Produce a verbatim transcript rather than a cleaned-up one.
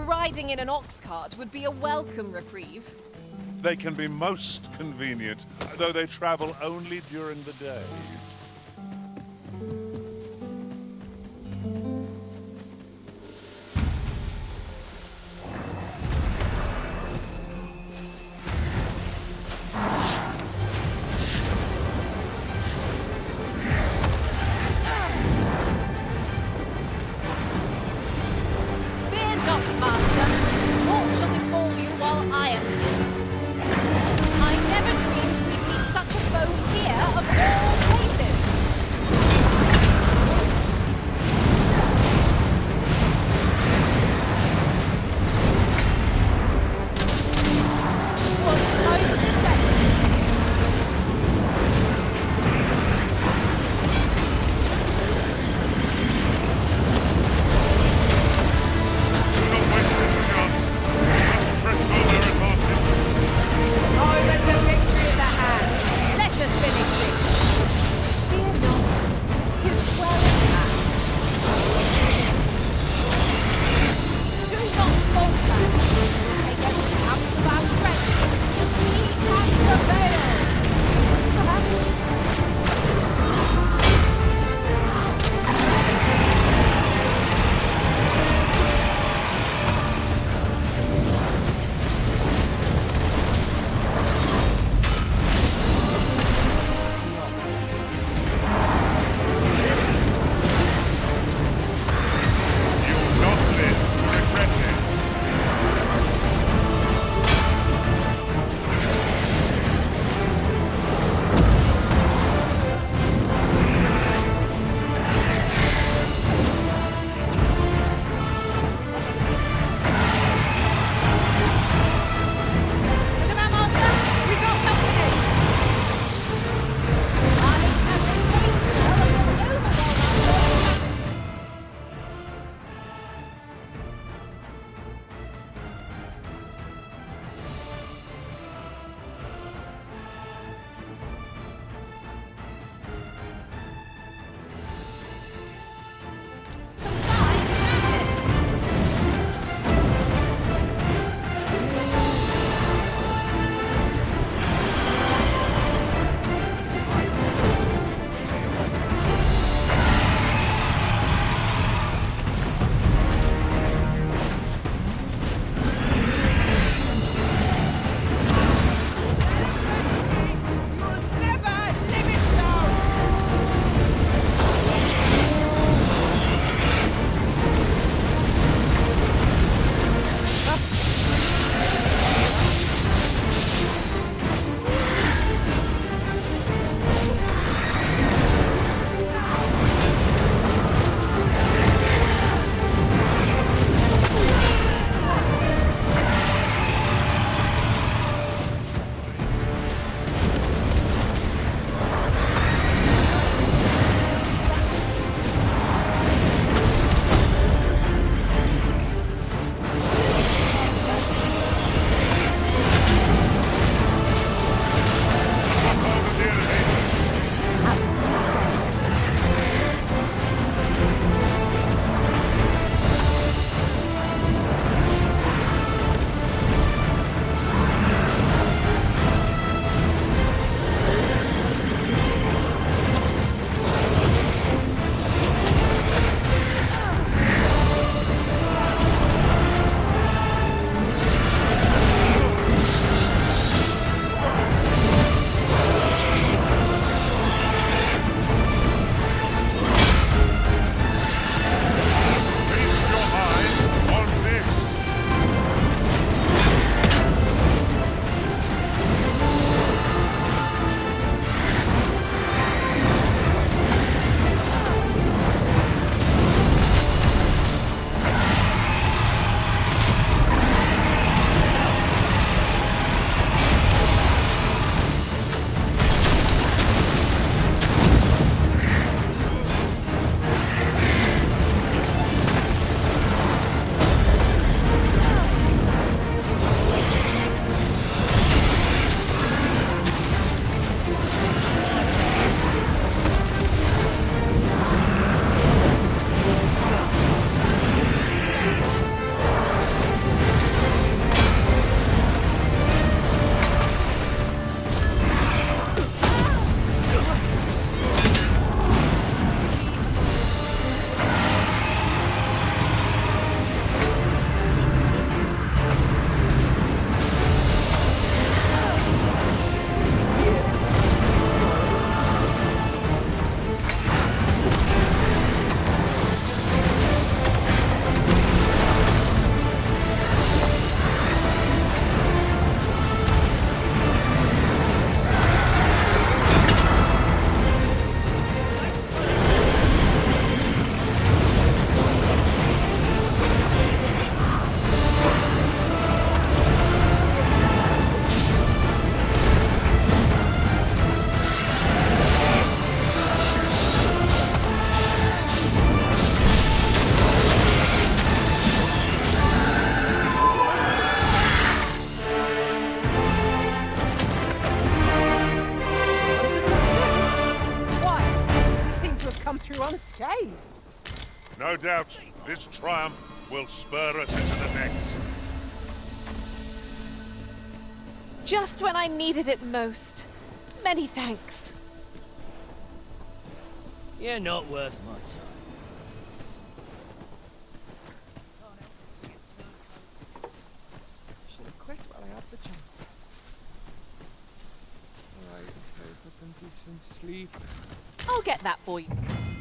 riding in an ox cart would be a welcome reprieve. They can be most convenient, though they travel only during the day. I never dreamed we'd meet such a foe here, of all places! No doubt this triumph will spur us into the next. Just when I needed it most. Many thanks. You're not worth my time. Should have quit while I had the chance. Alright, time for some decent sleep. I'll get that for you.